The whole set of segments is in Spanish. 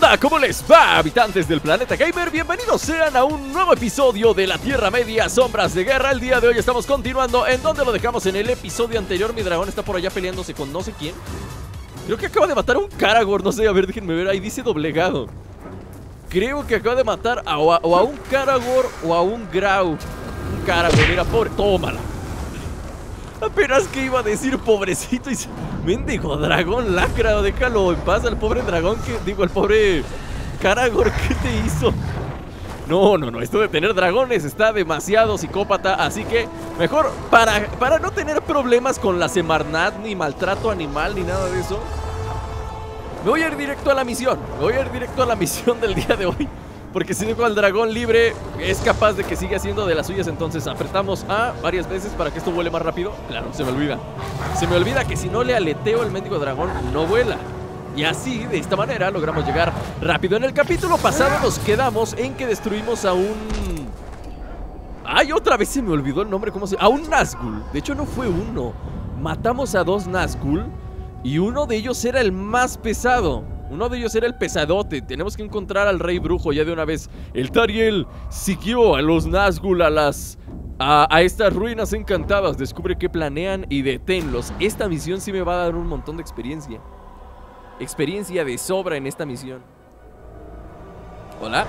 Hola, ¿cómo les va, habitantes del planeta gamer? Bienvenidos sean a un nuevo episodio de la Tierra Media, Sombras de Guerra. El día de hoy estamos continuando en donde lo dejamos en el episodio anterior. Mi dragón está por allá peleándose con no sé quién. Creo que acaba de matar a un Karagor, no sé, a ver, déjenme ver, ahí dice doblegado. Creo que acaba de matar a un Karagor o a un Grau. Un Karagor, mira, pobre, tómala. Apenas que iba a decir pobrecito y se... Mendigo dragón lacra, déjalo en paz al pobre dragón que... Digo, al pobre Karagor, ¿qué te hizo? No, esto de tener dragones está demasiado psicópata. Así que mejor, para no tener problemas con la Semarnat, ni maltrato animal, ni nada de eso, me voy a ir directo a la misión. Me voy a ir directo a la misión del día de hoy, porque si dejo al dragón libre, es capaz de que siga haciendo de las suyas. Entonces apretamos A varias veces para que esto vuele más rápido. Claro, se me olvida. Se me olvida que si no le aleteo al mendigo dragón, no vuela. Y así, de esta manera, logramos llegar rápido. En el capítulo pasado nos quedamos en que destruimos a un... ¡Ay, otra vez se me olvidó el nombre! ¿Cómo se...? A un Nazgûl. De hecho, no fue uno. Matamos a dos Nazgûl y uno de ellos era el más pesado. Uno de ellos era el pesadote. Tenemos que encontrar al rey brujo ya de una vez. El Tariel siguió a los Nazgûl a estas ruinas encantadas. Descubre qué planean y deténlos. Esta misión sí me va a dar un montón de experiencia. Experiencia de sobra en esta misión. Hola.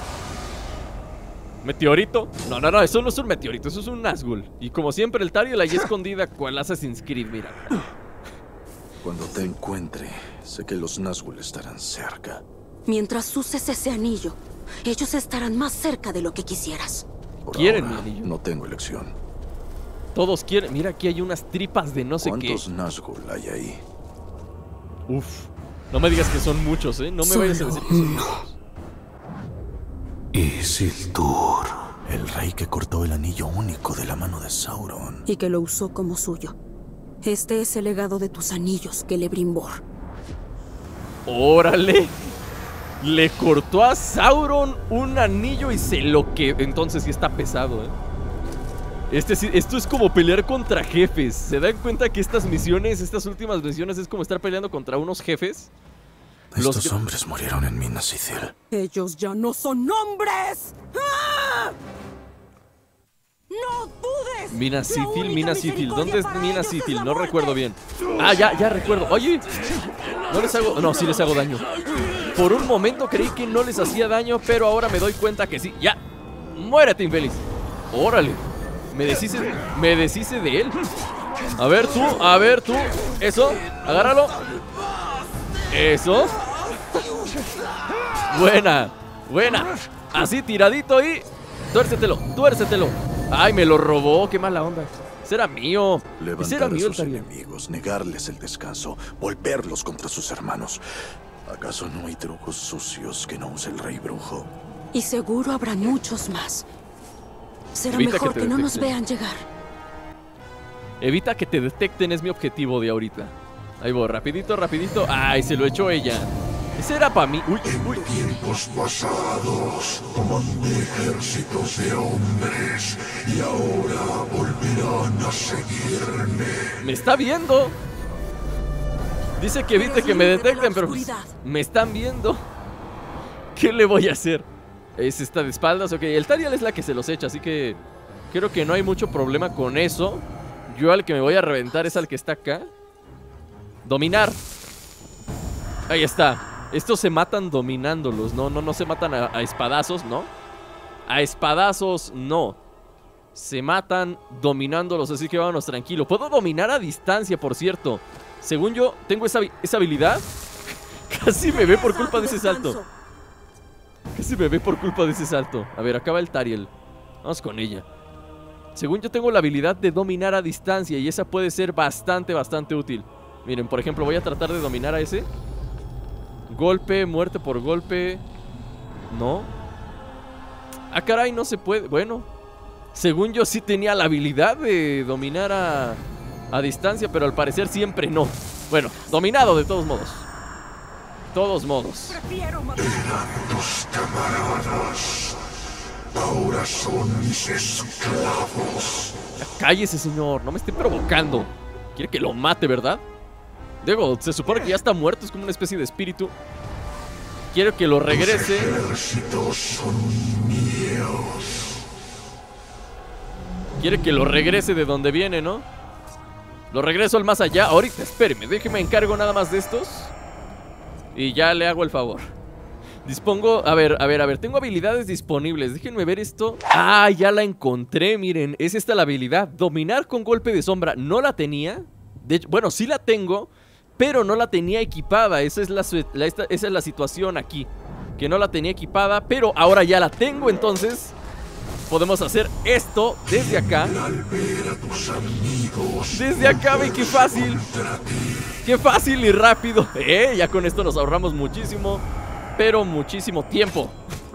¿Meteorito? No, eso no es un meteorito, eso es un Nazgûl. Y como siempre el Tariel ahí escondida cual Assassin's Creed, mira. Cuando te encuentre, sé que los Nazgûl estarán cerca. Mientras uses ese anillo, ellos estarán más cerca de lo que quisieras. ¿Quieren mi anillo? No tengo elección. Todos quieren. Mira, aquí hay unas tripas de no sé qué. ¿Cuántos Nazgûl hay ahí? Uf. No me digas que son muchos, ¿eh? No me vayas a decir que son muchos. Isildur, el rey que cortó el anillo único de la mano de Sauron. Y que lo usó como suyo. Este es el legado de tus anillos, Celebrimbor. ¡Órale! Le cortó a Sauron un anillo y se lo que... Entonces sí está pesado, ¿eh? Esto es como pelear contra jefes. ¿Se dan cuenta que estas misiones, estas últimas misiones, es como estar peleando contra unos jefes? Estos hombres murieron en Minas Ithil. ¡Ellos ya no son hombres! ¡Ah! ¡No dudes! Minas Ithil. ¿Dónde es Minas Ithil? No recuerdo bien. Ah, ya recuerdo. Oye, no les hago... No, sí les hago daño. Por un momento creí que no les hacía daño, pero ahora me doy cuenta que sí. ¡Ya! ¡Muérete, infeliz! ¡Órale! Me deshice de él. A ver tú. Eso, agárralo. Eso. Buena. Así tiradito y... Tuércetelo. Ay, me lo robó, qué mala onda. Ese era mío. Levantar a sus enemigos, negarles el descanso, volverlos contra sus hermanos. ¿Acaso no hay trucos sucios que no use el rey brujo? Y seguro habrá muchos más. Será mejor que no nos vean llegar. Evita que te detecten, es mi objetivo de ahorita. Ahí voy, rapidito. Ay, se lo echó ella. Ese era para mí. Uy. En tiempos pasados comandé ejércitos de hombres y ahora volverán a seguirme. Me está viendo. Dice que evite que me detecten, pero me están viendo. ¿Qué le voy a hacer? Es esta de espaldas, ok. El Tariel es la que se los echa, así que creo que no hay mucho problema con eso. Yo al que me voy a reventar es al que está acá. Dominar. Ahí está. Estos se matan dominándolos. No se matan a espadazos, ¿no? A espadazos, no. Se matan dominándolos, así que vámonos tranquilo. Puedo dominar a distancia, por cierto. Según yo, tengo esa habilidad. Casi me ve por culpa de ese salto. A ver, acaba el Tariel. Vamos con ella. Según yo tengo la habilidad de dominar a distancia, y esa puede ser bastante útil. Miren, por ejemplo, voy a tratar de dominar a ese. Golpe, muerte por golpe. No. Ah, caray, no se puede. Bueno, según yo sí tenía la habilidad de dominar a distancia, pero al parecer siempre no. Bueno, dominado de todos modos. Eran tus camaradas. Ahora son mis esclavos. Cállese, señor, no me esté provocando. Quiere que lo mate, ¿verdad? Digo, se supone que ya está muerto, es como una especie de espíritu. Quiero que lo regrese. Quiere que lo regrese de donde viene, ¿no? Lo regreso al más allá. Ahorita, espéreme, déjeme encargo nada más de estos y ya le hago el favor. Dispongo, a ver, tengo habilidades disponibles. Déjenme ver esto. Ah, ya la encontré, miren. Es esta la habilidad, dominar con golpe de sombra. No la tenía. De hecho, bueno, sí la tengo, pero no la tenía equipada. Esa es la situación aquí, que no la tenía equipada, pero ahora ya la tengo. Entonces podemos hacer esto desde acá. Desde acá, ve qué fácil. Qué fácil y rápido. Ya con esto nos ahorramos muchísimo, pero muchísimo tiempo.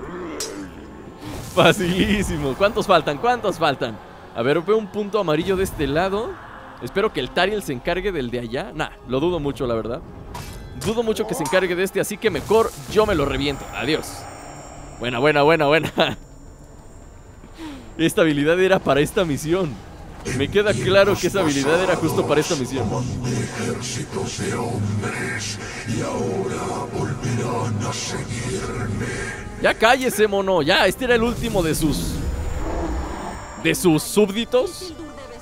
Facilísimo. ¿Cuántos faltan? ¿Cuántos faltan? A ver, veo un punto amarillo de este lado. Espero que el Tariel se encargue del de allá. Nah, lo dudo mucho, la verdad. Dudo mucho que se encargue de este, así que mejor yo me lo reviento. Adiós. Buena. Esta habilidad era para esta misión. Me queda claro que esa habilidad era justo para esta misión. Ejércitos de hombres y ahora volverán a seguirme. Ya cállese, mono. Ya, este era el último de sus súbditos.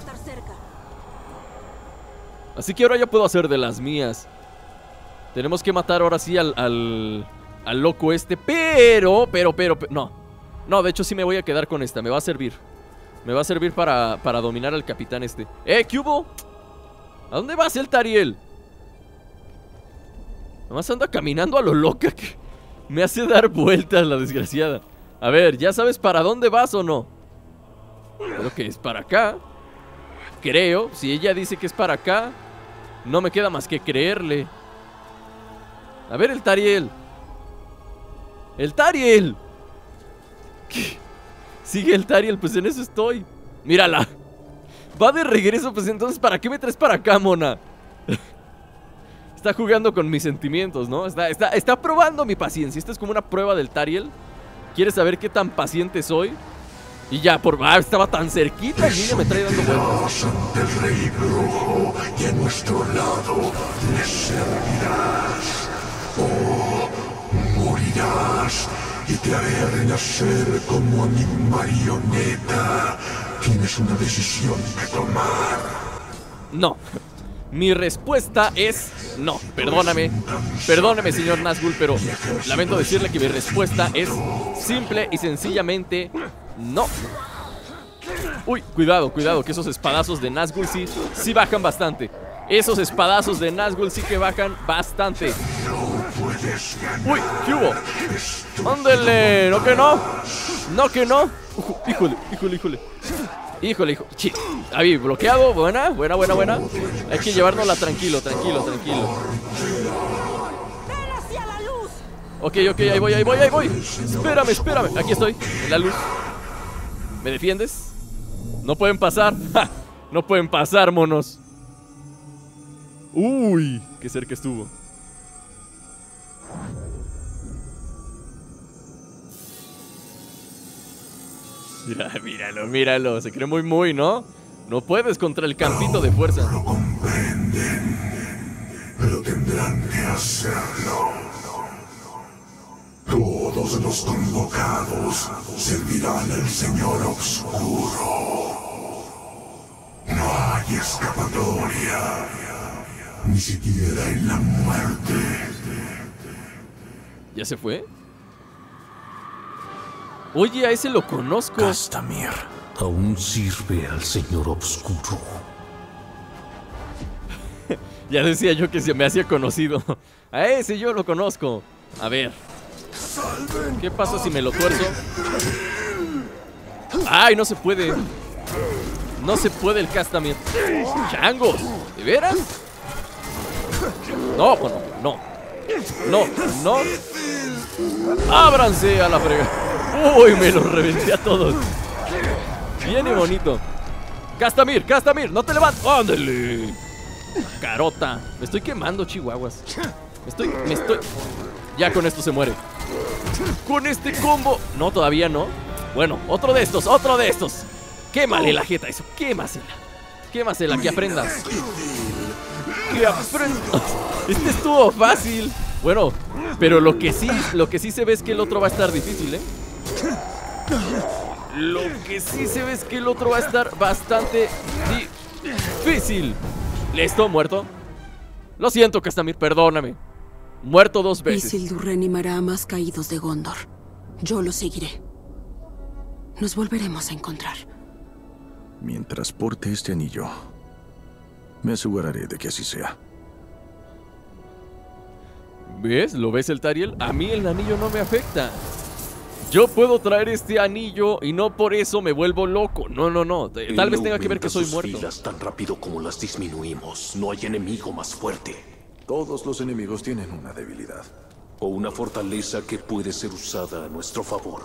Así que ahora ya puedo hacer de las mías. Tenemos que matar ahora sí al loco este. Pero no, de hecho sí me voy a quedar con esta. Me va a servir. Me va a servir para dominar al capitán este. ¿Qué hubo? ¿A dónde vas, el Tariel? Nomás anda caminando a lo loca, que me hace dar vueltas la desgraciada. A ver, ¿ya sabes para dónde vas o no? Creo que es para acá. Creo, si ella dice que es para acá, no me queda más que creerle. A ver, el Tariel. ¡El Tariel! ¿Qué? Sigue el Tariel, pues en eso estoy. Mírala. Va de regreso, pues entonces ¿para qué me traes para acá, mona? Está jugando con mis sentimientos, ¿no? Está probando mi paciencia. Esta es como una prueba del Tariel. ¿Quieres saber qué tan paciente soy? Y ya, estaba tan cerquita y ella me trae dando vueltas. Ante el rey brujo y a nuestro lado le servirás. Oh, morirás y te haré renacer como a mi marioneta. Tienes una decisión que tomar. No. Mi respuesta es no. Perdóname, señor Nazgûl, pero lamento decirle que mi respuesta es simple y sencillamente no. Uy, cuidado, que esos espadazos de Nazgûl sí bajan bastante. Esos espadazos de Nazgûl sí que bajan bastante. Uy, ¿qué hubo? ¡Ándele! ¿No que no? ¿No que no? Híjole. Ahí, bloqueado. Buena. Hay que llevárnosla tranquilo. Ok, ahí voy. Espérame. Aquí estoy, en la luz. ¿Me defiendes? No pueden pasar. ¡Ja! No pueden pasar, monos. Uy, qué cerca estuvo. Míralo. Se cree muy, ¿no? No puedes contra el campito de fuerza. Lo comprenden, pero tendrán que hacerlo. Todos los convocados servirán al Señor Oscuro. No hay escapatoria, ni siquiera en la muerte. ¿Ya se fue? Oye, a ese lo conozco. Castamir aún sirve al Señor Oscuro. Ya decía yo que se me hacía conocido. A ese yo lo conozco. A ver, ¿qué pasa si me lo tuerzo? ¡Ay, no se puede! No se puede el Castamir. ¡Changos! ¿De veras? No, bueno, no. ¡Ábranse a la frega! ¡Uy, me los reventé a todos! Bien y bonito. Castamir, no te levantes. ¡Ándale! Carota. Me estoy quemando, chihuahuas. Me estoy... Ya con esto se muere. Con este combo. No, todavía no. Bueno, otro de estos. Quémale la jeta eso. Quémasela, que aprendas. Este estuvo fácil. Bueno, pero lo que sí se ve es que el otro va a estar difícil, ¿eh? Lo que sí se ve es que el otro va a estar bastante difícil. Listo, muerto. Lo siento, Castamir, perdóname. Muerto 2 veces. Isildur reanimará a más caídos de Gondor. Yo lo seguiré. Nos volveremos a encontrar. Mientras porte este anillo, me aseguraré de que así sea. ¿Ves? ¿Lo ves, el Tariel? A mí el anillo no me afecta. Yo puedo traer este anillo y no por eso me vuelvo loco. No, no, no. Tal vez tenga que ver que soy muerto. Filas tan rápido como las disminuimos. No hay enemigo más fuerte. Todos los enemigos tienen una debilidad. O una fortaleza que puede ser usada a nuestro favor.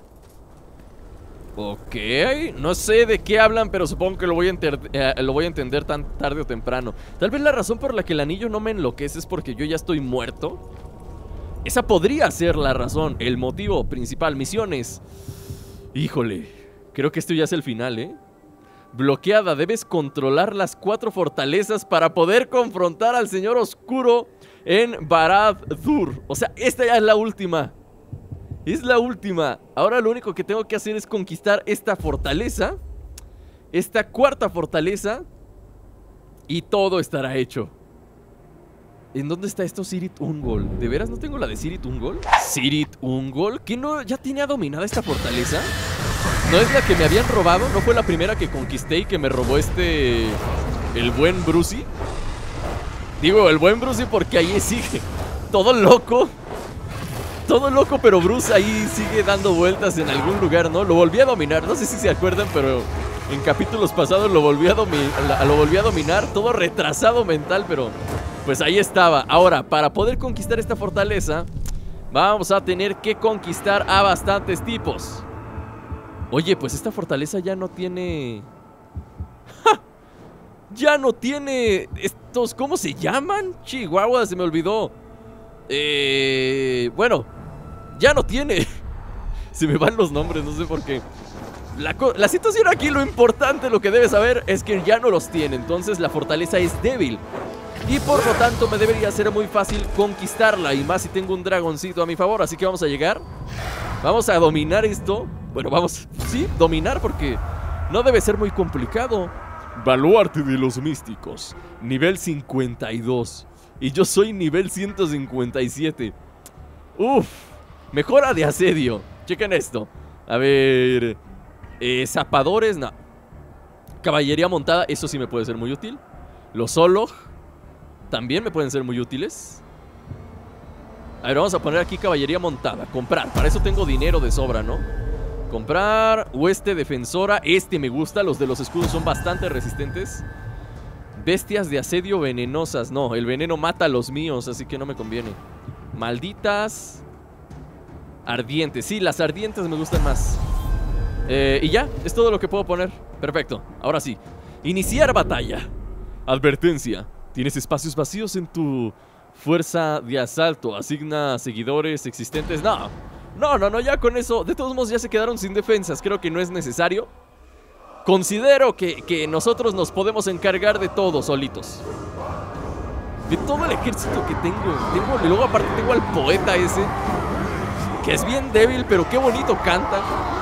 Ok, no sé de qué hablan, pero supongo que lo voy a entender tan tarde o temprano. Tal vez la razón por la que el anillo no me enloquece es porque yo ya estoy muerto. Esa podría ser la razón, el motivo principal. Misiones. Híjole, creo que esto ya es el final, ¿eh? Bloqueada, debes controlar las 4 fortalezas para poder confrontar al Señor Oscuro en Barad-dûr. O sea, esta ya es la última. Es la última. Ahora lo único que tengo que hacer es conquistar esta fortaleza, esta 4ª fortaleza, y todo estará hecho. ¿En dónde está esto? Cirith Ungol. ¿De veras no tengo la de Cirith Ungol? ¿Cirith Ungol? ¿Qué no? ¿Ya tiene dominada esta fortaleza? ¿No es la que me habían robado? ¿No fue la primera que conquisté y que me robó el buen Brucey? Digo, el buen Brucey porque ahí sigue todo loco. Todo loco, pero Bruce ahí sigue dando vueltas en algún lugar, ¿no? Lo volví a dominar, no sé si se acuerdan, pero en capítulos pasados lo volví a dominar, todo retrasado mental, pero pues ahí estaba. Ahora, para poder conquistar esta fortaleza, vamos a tener que conquistar a bastantes tipos. Oye, pues esta fortaleza ya no tiene... ¡Ja! Ya no tiene estos... ¿Cómo se llaman? Chihuahua, se me olvidó. Bueno, ya no tiene. Se me van los nombres, no sé por qué. La situación aquí, lo importante, lo que debes saber es que ya no los tiene. Entonces la fortaleza es débil y por lo tanto me debería ser muy fácil conquistarla. Y más si tengo un dragoncito a mi favor. Así que vamos a llegar. Vamos a dominar esto. Bueno, vamos, sí, dominar porque no debe ser muy complicado. Baluarte de los místicos, nivel 52. Y yo soy nivel 157. Uf, mejora de asedio. Chequen esto. A ver, zapadores, no. Caballería montada, eso sí me puede ser muy útil. Los Olog también me pueden ser muy útiles. A ver, vamos a poner aquí caballería montada. Comprar, para eso tengo dinero de sobra, ¿no? Comprar, hueste defensora. Este me gusta, los de los escudos son bastante resistentes. Bestias de asedio venenosas. No, el veneno mata a los míos, así que no me conviene. Malditas. Ardientes, sí, las ardientes me gustan más. Y ya, es todo lo que puedo poner. Perfecto, ahora sí. Iniciar batalla. Advertencia, tienes espacios vacíos en tu fuerza de asalto. Asigna seguidores existentes. No, ya con eso. De todos modos ya se quedaron sin defensas. Creo que no es necesario. Considero que nosotros nos podemos encargar de todo solitos. De todo el ejército que tengo. Y luego aparte tengo al poeta ese, que es bien débil, pero qué bonito canta.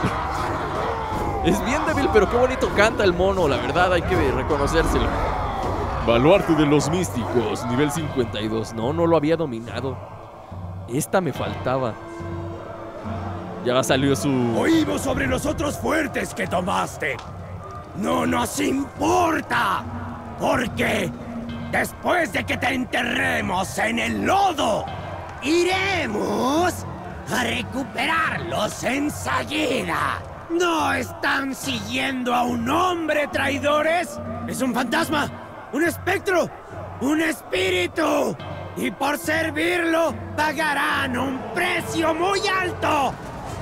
Es bien débil, pero qué bonito canta el mono. La verdad, hay que reconocérselo. Baluarte de los místicos, nivel 52. No lo había dominado. Esta me faltaba. Ya salió su... Oímos sobre los otros fuertes que tomaste. No nos importa, porque después de que te enterremos en el lodo, iremos a recuperarlos enseguida. ¿No están siguiendo a un hombre, traidores? Es un fantasma, un espectro, un espíritu. Y por servirlo, pagarán un precio muy alto.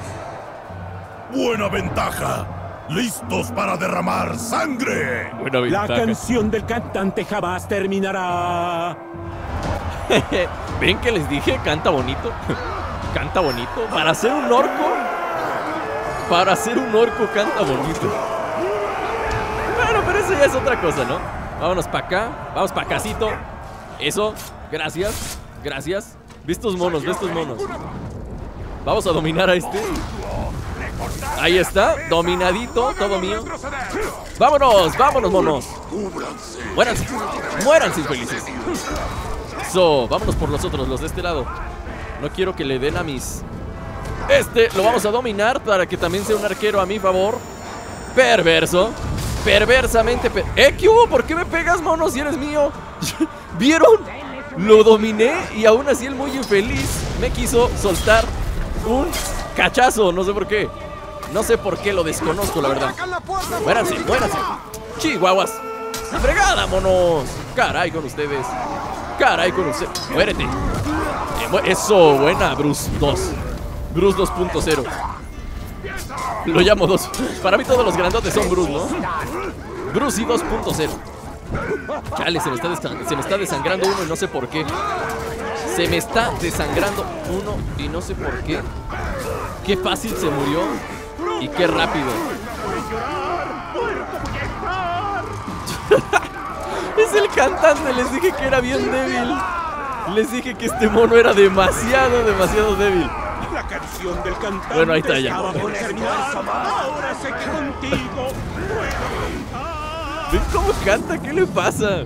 Buena ventaja. ¡Listos para derramar sangre! Buena ventaja. La canción del cantante jamás terminará. ¿Ven que les dije? Canta bonito. Canta bonito. Para ser un orco. Para ser un orco canta bonito. Bueno, pero eso ya es otra cosa, ¿no? Vámonos para acá. Vamos para acasito. Eso. Gracias. Gracias. Ve estos monos, ve estos monos. Vamos a dominar a este. Ahí está, dominadito, todo mío. Vámonos, vámonos, monos. Muéranse, muéranse infelices. Eso, vámonos por los otros, los de este lado. No quiero que le den a mis... Este lo vamos a dominar para que también sea un arquero a mi favor. Perverso. Perversamente ¿qué hubo? ¿Por qué me pegas, mono, si eres mío? ¿Vieron? Lo dominé y aún así el muy infeliz me quiso soltar un cachazo, no sé por qué. No sé por qué, lo desconozco, la verdad. Muéranse, muéranse. Chihuahuas. ¡Fregada, monos! Caray con ustedes. Caray con ustedes. Muérete. Eso, buena, Bruce 2. Bruce 2.0. Lo llamo 2. Para mí todos los grandotes son Bruce, ¿no? Bruce y 2.0. Chale, se me está desangrando uno y no sé por qué. Se me está desangrando uno y no sé por qué. Qué fácil se murió y qué rápido. Es el cantante, les dije que era bien débil. Les dije que este mono era demasiado débil. La canción del cantante. Bueno, ahí está ya. Ahora sé que contigo ¿Ven cómo canta? ¿Qué le pasa?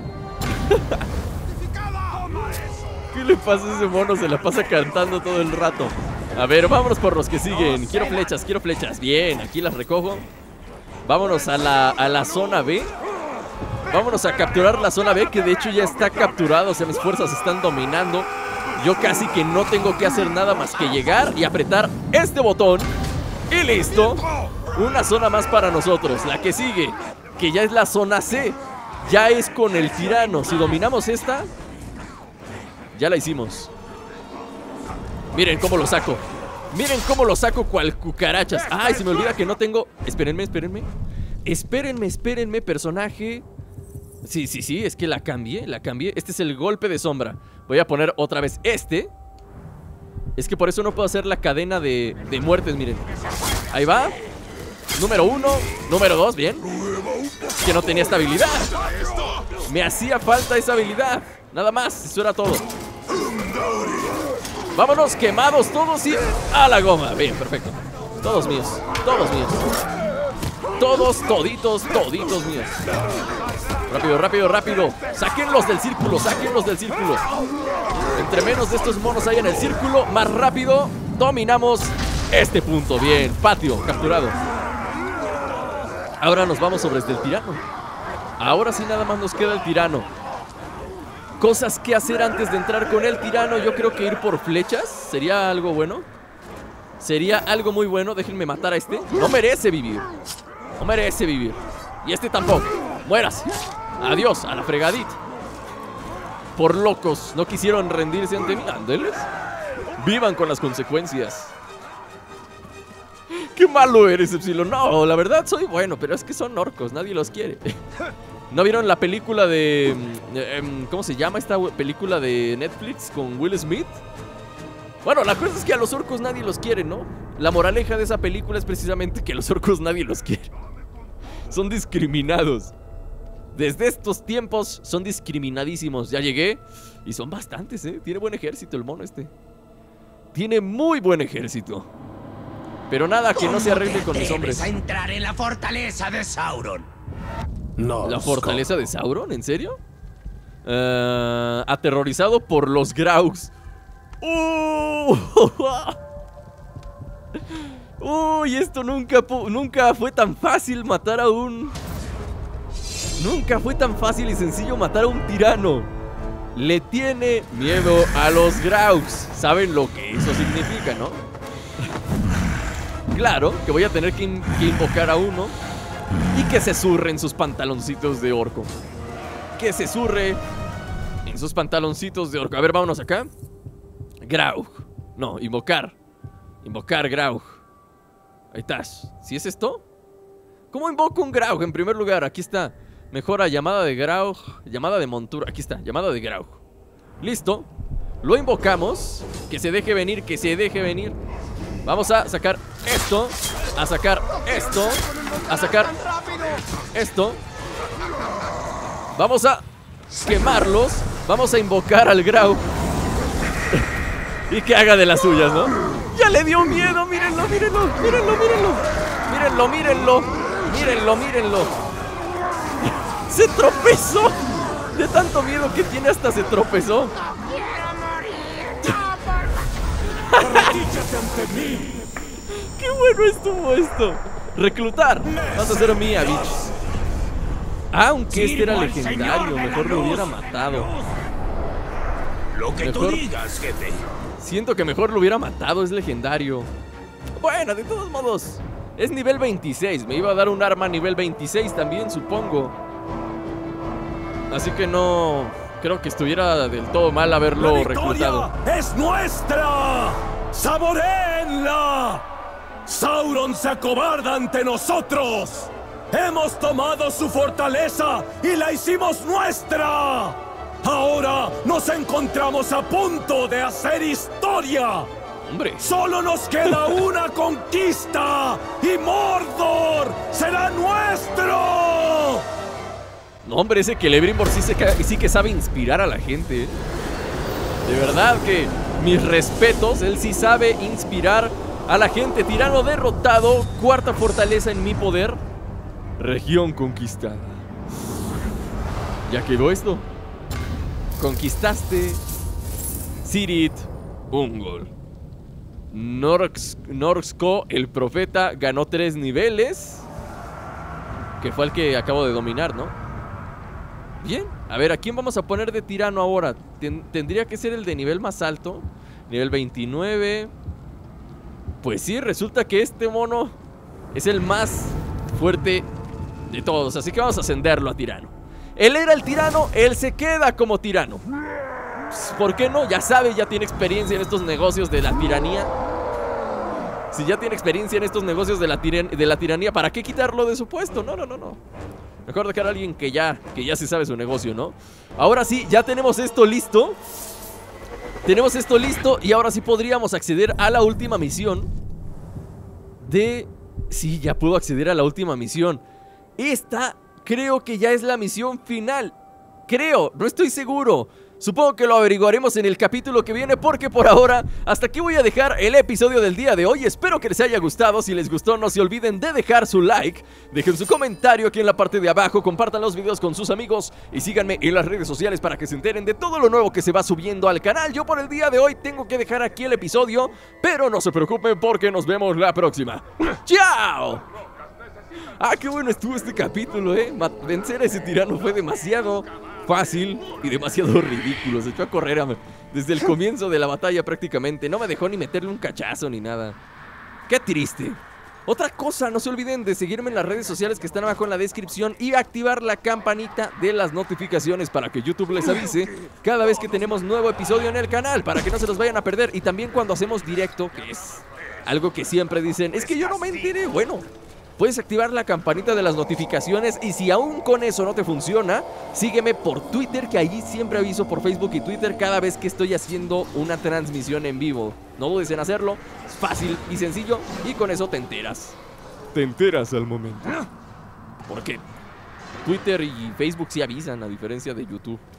¿Qué le pasa a ese mono? Se la pasa cantando todo el rato. A ver, vámonos por los que siguen. Quiero flechas, quiero flechas. Bien, aquí las recojo. Vámonos a la zona B. Vámonos a capturar la zona B, que de hecho ya está capturada. O sea, mis fuerzas están dominando. Yo casi que no tengo que hacer nada más que llegar y apretar este botón. Y listo. Una zona más para nosotros. La que sigue, que ya es la zona C. Ya es con el tirano. Si dominamos esta, ya la hicimos. Miren cómo lo saco. Miren cómo lo saco cual cucarachas. Ay, se me olvida que no tengo... Espérenme, espérenme. Espérenme, personaje. Sí, es que la cambié. Este es el golpe de sombra. Voy a poner otra vez este. Es que por eso no puedo hacer la cadena de muertes, miren. Ahí va. Número 1, número 2, bien. Es que no tenía esta habilidad. Me hacía falta esa habilidad. Nada más, eso era todo. Vámonos, quemados todos y a la goma. Bien, perfecto. Todos míos, todos míos. Todos, toditos míos. Rápido. Sáquenlos del círculo, Entre menos de estos monos hay en el círculo, más rápido dominamos este punto. Bien, patio, capturado. Ahora nos vamos sobre el tirano. Ahora sí nada más nos queda el tirano. Cosas que hacer antes de entrar con el tirano. Yo creo que ir por flechas sería algo bueno. Sería algo muy bueno. Déjenme matar a este. No merece vivir. Y este tampoco. Muérase. Adiós, a la fregadita. Por locos, no quisieron rendirse ante mí. Ándeles. Vivan con las consecuencias. Qué malo eres, Epsilon. No, la verdad soy bueno, pero es que son orcos, nadie los quiere. ¿No vieron la película de... ¿cómo se llama esta película de Netflix con Will Smith? Bueno, la cosa es que a los orcos nadie los quiere, ¿no? La moraleja de esa película es precisamente que a los orcos nadie los quiere. Son discriminados. Desde estos tiempos son discriminadísimos. Ya llegué y son bastantes, ¿eh? Tiene buen ejército el mono este. Tiene muy buen ejército. Pero nada que no se arregle con mis hombres. A entrar en la fortaleza de Sauron. No. ¿La fortaleza de Sauron? ¿En serio? Aterrorizado por los Graugs. Uy, esto nunca fue tan fácil matar a un... Nunca fue tan fácil y sencillo matar a un tirano. Le tiene miedo a los Graugs. ¿Saben lo que eso significa, no? Claro, que voy a tener que invocar a uno y que se zurre en sus pantaloncitos de orco. Que se zurre en sus pantaloncitos de orco. A ver, vámonos acá. Graug. No, invocar. Invocar Graug. Ahí estás. ¿Sí es esto? ¿Cómo invoco un Graug? En primer lugar, aquí está. Mejora llamada de Graug. Llamada de montura. Aquí está, llamada de Graug. Listo. Lo invocamos. Que se deje venir, que se deje venir. Vamos a sacar esto. A sacar esto. A sacar esto. Vamos a quemarlos. Vamos a invocar al Graug. Y que haga de las suyas, ¿no? Ya le dio miedo, mírenlo, mírenlo, mírenlo, mírenlo. Mírenlo, mírenlo. Mírenlo, mírenlo. Se tropezó. De tanto miedo que tiene hasta se tropezó. ¡Qué bueno estuvo esto! Reclutar. Vas a ser mía, bitch. Aunque este era legendario, mejor lo hubiera matado. Lo que tú digas, jefe. Siento que mejor lo hubiera matado, es legendario. Bueno, de todos modos, es nivel 26. Me iba a dar un arma nivel 26 también, supongo. Así que no creo que estuviera del todo mal haberlo reclutado. ¡Es nuestra! ¡Saboréenla! Sauron se acobarda ante nosotros. Hemos tomado su fortaleza y la hicimos nuestra. Ahora nos encontramos a punto de hacer historia. Hombre. Solo nos queda una conquista y Mordor será nuestro. No, hombre, ese Celebrimbor sí que sabe inspirar a la gente, ¿eh? De verdad que mis respetos, él sí sabe inspirar a la gente. Tirano derrotado, cuarta fortaleza en mi poder. Región conquistada. Ya quedó esto. Conquistaste Cirith Ungol. Norsko, el profeta, ganó 3 niveles. Que fue el que acabo de dominar, ¿no? Bien, a ver, ¿a quién vamos a poner de tirano ahora? Tendría que ser el de nivel más alto. Nivel 29. Pues sí, resulta que este mono es el más fuerte de todos. Así que vamos a ascenderlo a tirano. Él era el tirano, él se queda como tirano. ¿Por qué no? Ya sabe, ya tiene experiencia en estos negocios de la tiranía. Si ya tiene experiencia en estos negocios de la tiranía, ¿para qué quitarlo de su puesto? No, no, no, no. Mejor dejar a alguien que ya se sabe su negocio, ¿no? Ahora sí, ya tenemos esto listo. Tenemos esto listo y ahora sí podríamos acceder a la última misión de... Sí, ya puedo acceder a la última misión. Esta creo que ya es la misión final. Creo, no estoy seguro. Supongo que lo averiguaremos en el capítulo que viene, porque por ahora hasta aquí voy a dejar el episodio del día de hoy. Espero que les haya gustado. Si les gustó, no se olviden de dejar su like, dejen su comentario aquí en la parte de abajo, compartan los videos con sus amigos y síganme en las redes sociales para que se enteren de todo lo nuevo que se va subiendo al canal. Yo por el día de hoy tengo que dejar aquí el episodio, pero no se preocupen porque nos vemos la próxima. ¡Chao! Ah, qué bueno estuvo este capítulo, vencer a ese tirano fue demasiado fácil y demasiado ridículo. Se echó a correr desde el comienzo de la batalla prácticamente. No me dejó ni meterle un cachazo ni nada. Qué triste. Otra cosa, no se olviden de seguirme en las redes sociales que están abajo en la descripción y activar la campanita de las notificaciones para que YouTube les avise cada vez que tenemos nuevo episodio en el canal, para que no se los vayan a perder. Y también cuando hacemos directo, que es algo que siempre dicen, es que yo no me enteré. Bueno, puedes activar la campanita de las notificaciones y si aún con eso no te funciona, sígueme por Twitter, que allí siempre aviso por Facebook y Twitter cada vez que estoy haciendo una transmisión en vivo. No dudes en hacerlo, es fácil y sencillo y con eso te enteras. Te enteras al momento. Porque Twitter y Facebook sí avisan, a diferencia de YouTube.